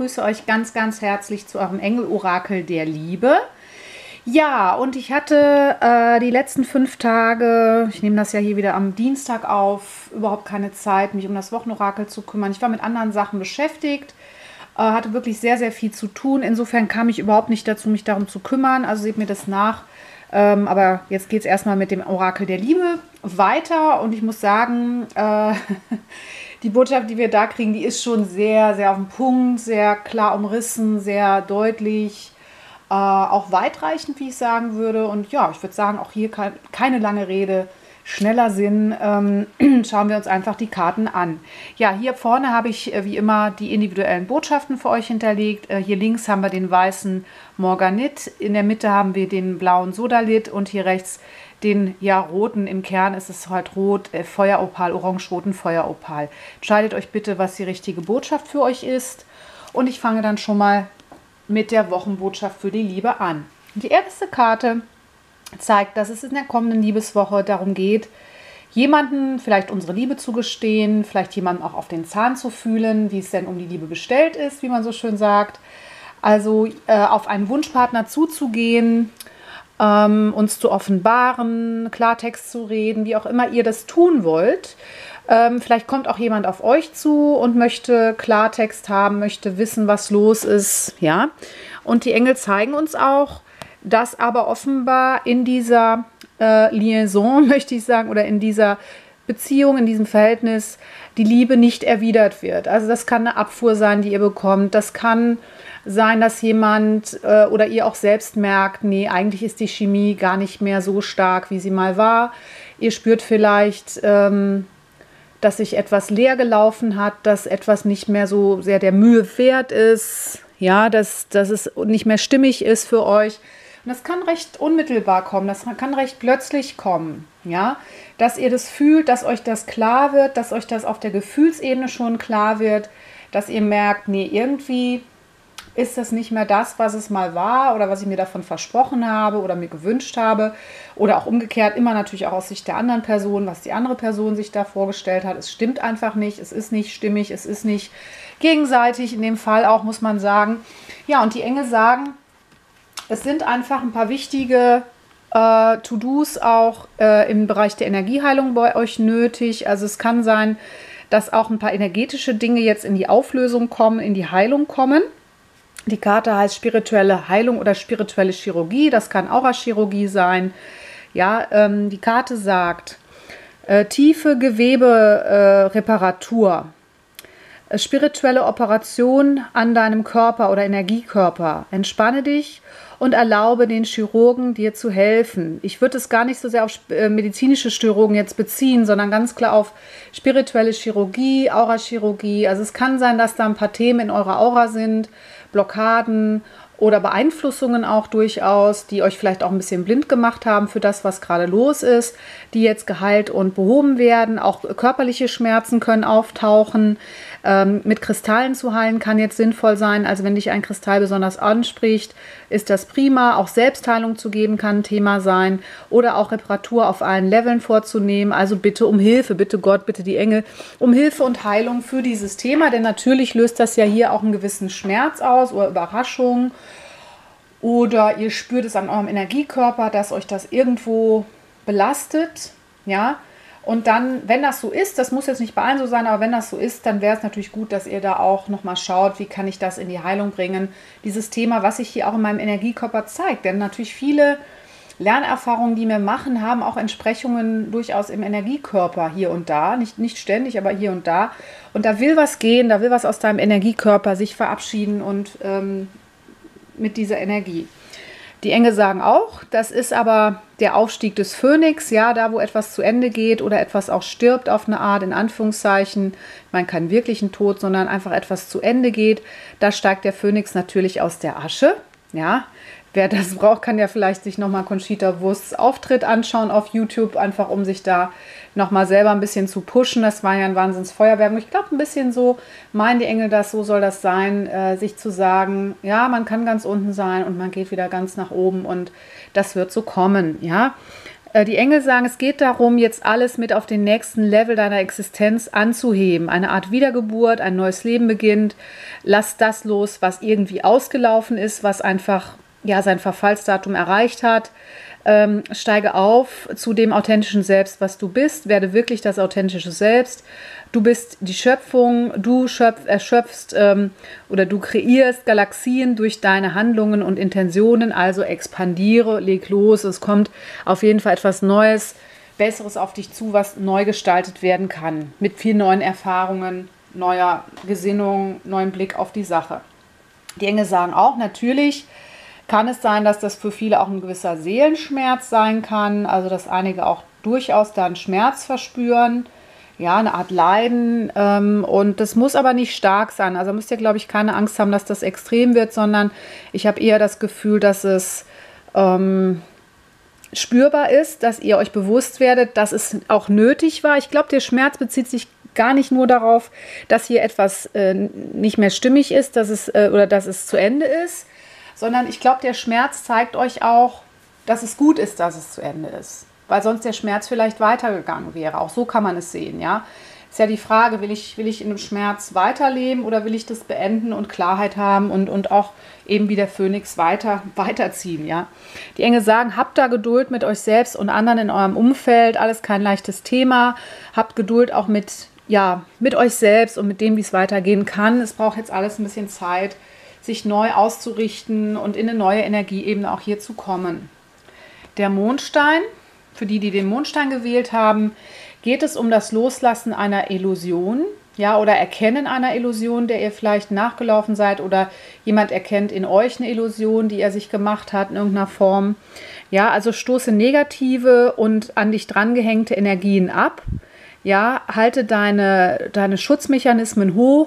begrüße euch ganz, ganz herzlich zu eurem Engel-Orakel der Liebe. Ja, und ich hatte die letzten 5 Tage, ich nehme das ja hier wieder am Dienstag auf, überhaupt keine Zeit, mich um das Wochenorakel zu kümmern. Ich war mit anderen Sachen beschäftigt, hatte wirklich sehr, sehr viel zu tun. Insofern kam ich überhaupt nicht dazu, mich darum zu kümmern. Also seht mir das nach. Aber jetzt geht es erstmal mit dem Orakel der Liebe weiter. Und ich muss sagen, die Botschaft, die wir da kriegen, die ist schon sehr, sehr auf den Punkt, sehr klar umrissen, sehr deutlich, auch weitreichend, wie ich sagen würde. Und ja, ich würde sagen, auch hier keine lange Rede, schneller Sinn. Schauen wir uns einfach die Karten an. Ja, hier vorne habe ich wie immer die individuellen Botschaften für euch hinterlegt. Hier links haben wir den weißen Morganit, in der Mitte haben wir den blauen Sodalit und hier rechts den roten. Im Kern ist es halt rot, Feueropal, orange-roten Feueropal. Entscheidet euch bitte, was die richtige Botschaft für euch ist. Und ich fange dann schon mal mit der Wochenbotschaft für die Liebe an. Die erste Karte zeigt, dass es in der kommenden Liebeswoche darum geht, jemanden vielleicht unsere Liebe zu gestehen, vielleicht jemanden auch auf den Zahn zu fühlen, wie es denn um die Liebe bestellt ist, wie man so schön sagt. Also auf einen Wunschpartner zuzugehen, uns zu offenbaren, Klartext zu reden, wie auch immer ihr das tun wollt. Vielleicht kommt auch jemand auf euch zu und möchte Klartext haben, möchte wissen, was los ist. Ja? Und die Engel zeigen uns auch, dass aber offenbar in dieser Liaison, möchte ich sagen, oder in dieser Beziehung, in diesem Verhältnis, die Liebe nicht erwidert wird. Also das kann eine Abfuhr sein, die ihr bekommt. Das kann sein, dass jemand oder ihr auch selbst merkt, nee, eigentlich ist die Chemie gar nicht mehr so stark, wie sie mal war. Ihr spürt vielleicht, dass sich etwas leer gelaufen hat, dass etwas nicht mehr so sehr der Mühe wert ist, ja, dass es nicht mehr stimmig ist für euch. Und das kann recht unmittelbar kommen, das kann recht plötzlich kommen, ja, dass ihr das fühlt, dass euch das klar wird, dass euch das auf der Gefühlsebene schon klar wird, dass ihr merkt, nee, irgendwie ist das nicht mehr das, was es mal war oder was ich mir davon versprochen habe oder mir gewünscht habe oder auch umgekehrt, immer natürlich auch aus Sicht der anderen Person, was die andere Person sich da vorgestellt hat. Es stimmt einfach nicht, es ist nicht stimmig, es ist nicht gegenseitig, in dem Fall auch, muss man sagen. Ja, und die Engel sagen, es sind einfach ein paar wichtige To-Dos auch im Bereich der Energieheilung bei euch nötig. Also es kann sein, dass auch ein paar energetische Dinge jetzt in die Auflösung kommen, in die Heilung kommen. Die Karte heißt spirituelle Heilung oder spirituelle Chirurgie. Das kann Aurachirurgie sein. Ja, die Karte sagt tiefe Gewebereparatur, spirituelle Operation an deinem Körper oder Energiekörper. Entspanne dich und erlaube den Chirurgen, dir zu helfen. Ich würde es gar nicht so sehr auf medizinische Störungen jetzt beziehen, sondern ganz klar auf spirituelle Chirurgie, Aurachirurgie. Also es kann sein, dass da ein paar Themen in eurer Aura sind, Blockaden oder Beeinflussungen auch durchaus, die euch vielleicht auch ein bisschen blind gemacht haben für das, was gerade los ist, die jetzt geheilt und behoben werden. Auch körperliche Schmerzen können auftauchen. Mit Kristallen zu heilen kann jetzt sinnvoll sein. Also wenn dich ein Kristall besonders anspricht, ist das prima. Auch Selbstheilung zu geben kann ein Thema sein oder auch Reparatur auf allen Leveln vorzunehmen. Also bitte um Hilfe, bitte Gott, bitte die Engel, um Hilfe und Heilung für dieses Thema. Denn natürlich löst das ja hier auch einen gewissen Schmerz aus oder Überraschung. Oder ihr spürt es an eurem Energiekörper, dass euch das irgendwo belastet, ja. Und dann, wenn das so ist, das muss jetzt nicht bei allen so sein, aber wenn das so ist, dann wäre es natürlich gut, dass ihr da auch nochmal schaut, wie kann ich das in die Heilung bringen. Dieses Thema, was sich hier auch in meinem Energiekörper zeigt. Denn natürlich viele Lernerfahrungen, die wir machen, haben auch Entsprechungen durchaus im Energiekörper hier und da. Nicht ständig, aber hier und da. Und da will was gehen, da will was aus deinem Energiekörper sich verabschieden und mit dieser Energie. Die Engel sagen auch, das ist aber der Aufstieg des Phönix, ja, da wo etwas zu Ende geht oder etwas auch stirbt auf eine Art, in Anführungszeichen, ich meine keinen wirklichen Tod, sondern einfach etwas zu Ende geht, da steigt der Phönix natürlich aus der Asche, ja. Wer das braucht, kann ja vielleicht sich nochmal Conchita Wursts Auftritt anschauen auf YouTube, einfach um sich da nochmal selber ein bisschen zu pushen. Das war ja ein Wahnsinnsfeuerwerk. Und ich glaube, ein bisschen so meinen die Engel das, so soll das sein, sich zu sagen, ja, man kann ganz unten sein und man geht wieder ganz nach oben und das wird so kommen, ja. Die Engel sagen, es geht darum, jetzt alles mit auf den nächsten Level deiner Existenz anzuheben. Eine Art Wiedergeburt, ein neues Leben beginnt. Lass das los, was irgendwie ausgelaufen ist, was einfach ja sein Verfallsdatum erreicht hat. Steige auf zu dem authentischen Selbst, was du bist. Werde wirklich das authentische Selbst. Du bist die Schöpfung, du erschöpfst oder du kreierst Galaxien durch deine Handlungen und Intentionen, also expandiere, leg los. Es kommt auf jeden Fall etwas Neues, Besseres auf dich zu, was neu gestaltet werden kann. Mit vielen neuen Erfahrungen, neuer Gesinnung, neuem Blick auf die Sache. Die Engel sagen auch, natürlich kann es sein, dass das für viele auch ein gewisser Seelenschmerz sein kann, also dass einige auch durchaus da einen Schmerz verspüren, ja, eine Art Leiden, und das muss aber nicht stark sein, also müsst ihr, glaube ich, keine Angst haben, dass das extrem wird, sondern ich habe eher das Gefühl, dass es spürbar ist, dass ihr euch bewusst werdet, dass es auch nötig war. Ich glaube, der Schmerz bezieht sich gar nicht nur darauf, dass hier etwas nicht mehr stimmig ist, dass es zu Ende ist, sondern ich glaube, der Schmerz zeigt euch auch, dass es gut ist, dass es zu Ende ist, weil sonst der Schmerz vielleicht weitergegangen wäre. Auch so kann man es sehen, ja. Ist ja die Frage, will ich in dem Schmerz weiterleben oder will ich das beenden und Klarheit haben und auch eben wie der Phönix weiterziehen, ja. Die Engel sagen, habt da Geduld mit euch selbst und anderen in eurem Umfeld, alles kein leichtes Thema. Habt Geduld auch mit euch selbst und mit dem, wie es weitergehen kann. Es braucht jetzt alles ein bisschen Zeit, sich neu auszurichten und in eine neue Energieebene auch hier zu kommen. Der Mondstein, für die den Mondstein gewählt haben, geht es um das Loslassen einer Illusion, ja, oder Erkennen einer Illusion, der ihr vielleicht nachgelaufen seid, oder jemand erkennt in euch eine Illusion, die er sich gemacht hat in irgendeiner Form. Ja, also stoße negative und an dich drangehängte Energien ab. Ja, halte deine Schutzmechanismen hoch.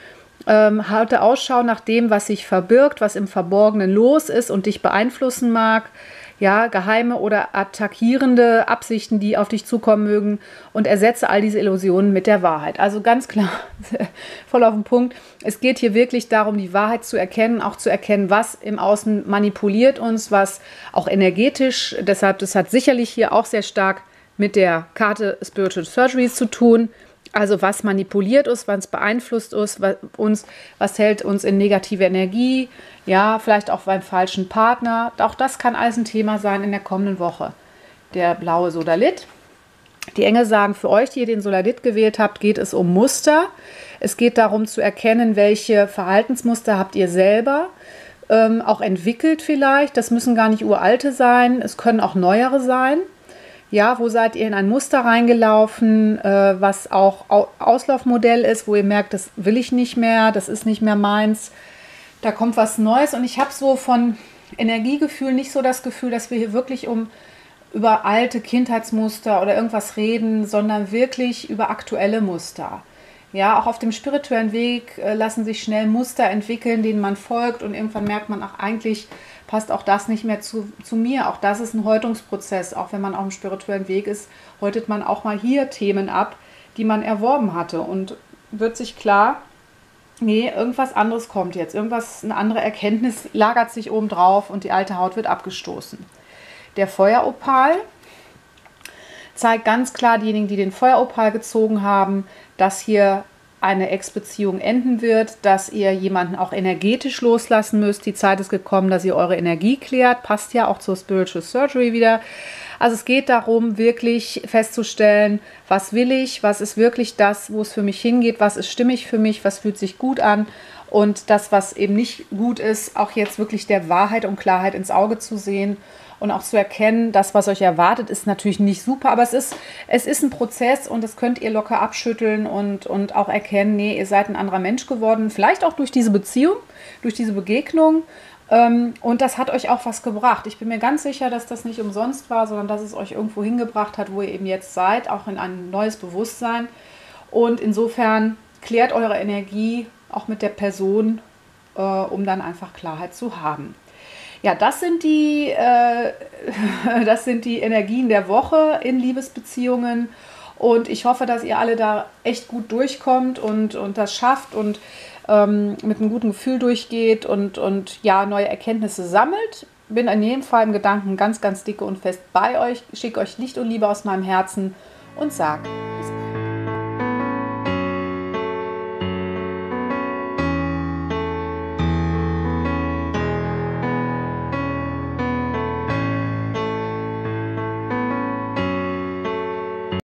Halte Ausschau nach dem, was sich verbirgt, was im Verborgenen los ist und dich beeinflussen mag. Ja, geheime oder attackierende Absichten, die auf dich zukommen mögen, und ersetze all diese Illusionen mit der Wahrheit. Also ganz klar, voll auf den Punkt. Es geht hier wirklich darum, die Wahrheit zu erkennen, auch zu erkennen, was im Außen manipuliert uns, was auch energetisch, deshalb, das hat sicherlich hier auch sehr stark mit der Karte Spiritual Surgeries zu tun. Also was manipuliert uns, was beeinflusst uns, was hält uns in negative Energie, ja, vielleicht auch beim falschen Partner. Auch das kann alles ein Thema sein in der kommenden Woche. Der blaue Sodalith. Die Engel sagen, für euch, die ihr den Sodalith gewählt habt, geht es um Muster. Es geht darum zu erkennen, welche Verhaltensmuster habt ihr selber auch entwickelt vielleicht. Das müssen gar nicht uralte sein, es können auch neuere sein. Ja, wo seid ihr in ein Muster reingelaufen, was auch Auslaufmodell ist, wo ihr merkt, das will ich nicht mehr, das ist nicht mehr meins, da kommt was Neues. Und ich habe so von Energiegefühl nicht so das Gefühl, dass wir hier wirklich über alte Kindheitsmuster oder irgendwas reden, sondern wirklich über aktuelle Muster. Ja, auch auf dem spirituellen Weg lassen sich schnell Muster entwickeln, denen man folgt, und irgendwann merkt man, ach, eigentlich passt auch das nicht mehr zu mir. Auch das ist ein Häutungsprozess. Auch wenn man auf dem spirituellen Weg ist, häutet man auch mal hier Themen ab, die man erworben hatte, und wird sich klar, nee, irgendwas anderes kommt jetzt. Eine andere Erkenntnis lagert sich oben drauf und die alte Haut wird abgestoßen. Der Feueropal zeigt ganz klar diejenigen, die den Feueropal gezogen haben, dass hier eine Ex-Beziehung enden wird, dass ihr jemanden auch energetisch loslassen müsst. Die Zeit ist gekommen, dass ihr eure Energie klärt. Passt ja auch zur Spiritual Surgery wieder. Also es geht darum, wirklich festzustellen, was will ich, was ist wirklich das, wo es für mich hingeht, was ist stimmig für mich, was fühlt sich gut an, und das, was eben nicht gut ist, auch jetzt wirklich der Wahrheit und Klarheit ins Auge zu sehen und auch zu erkennen, das, was euch erwartet, ist natürlich nicht super, aber es ist ein Prozess, und das könnt ihr locker abschütteln und auch erkennen, nee, ihr seid ein anderer Mensch geworden, vielleicht auch durch diese Beziehung, durch diese Begegnung, und das hat euch auch was gebracht. Ich bin mir ganz sicher, dass das nicht umsonst war, sondern dass es euch irgendwo hingebracht hat, wo ihr eben jetzt seid, auch in ein neues Bewusstsein, und insofern klärt eure Energie auch mit der Person, um dann einfach Klarheit zu haben. Ja, das sind die Energien der Woche in Liebesbeziehungen, und ich hoffe, dass ihr alle da echt gut durchkommt und das schafft und mit einem guten Gefühl durchgeht und ja, neue Erkenntnisse sammelt. bin in jedem Fall im Gedanken ganz, ganz dicke und fest bei euch, schicke euch Licht und Liebe aus meinem Herzen und sage bis bald.